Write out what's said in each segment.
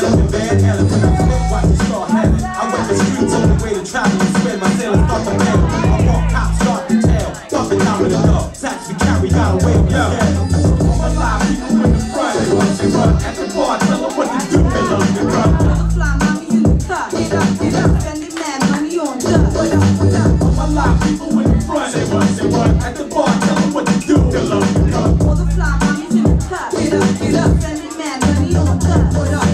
metal and bad element. I spit, watch it start heaven. I went the streets on the way to travel and spin. My sailors start to mail. I walk, cops start to tell. Dumping down with the dog. Sacks we carry, gotta wait. A lot of people in the front. They run, they run at the bar. Tell them what to do. They love to run. All the fly mommies in the car. Get up, spending mad money on dust. What up? A lot of people in the front. They run at the bar. Tell them what to do. They love to run. All the fly mommies in the car. Get up, spending mad money on dust. What up?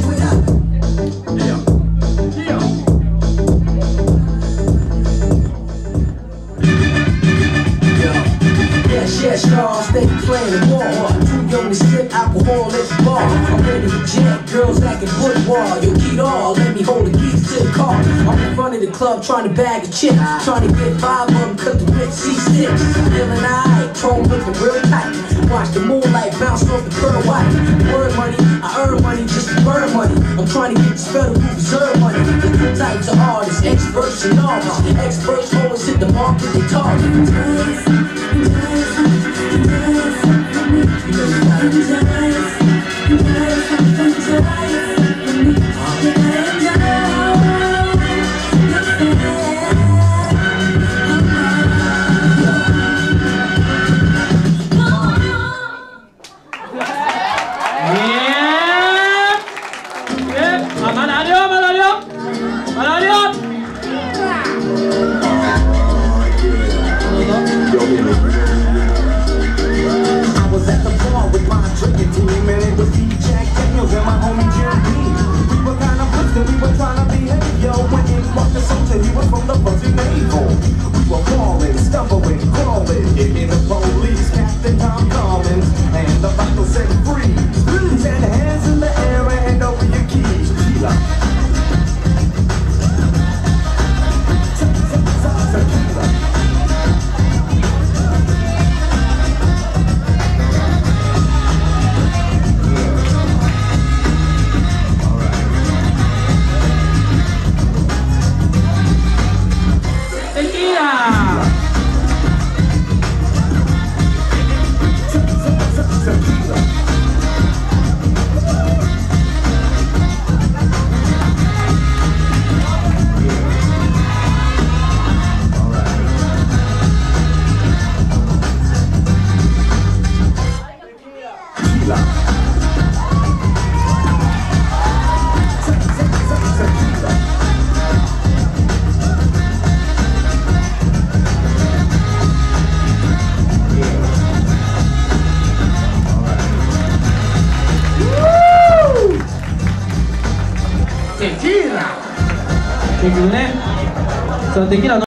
Yes, y'all, stay playing the ball. Too young to sip alcohol at the bar. I'm ready to jet, girls acting football. Yo, get all, let me hold the keys to the car. I'm in front of the club trying to bag a chick. Trying to get 5 of them cause the whip C6. Feeling alright, chrome looking real tight. Watch the moonlight bounce off the pearl white. Word money, I earn money just to burn money. I'm trying to get this federal reserve money. The two types of artists, experts and novices. Experts always hit the mark that they target. Tequila. So tequila no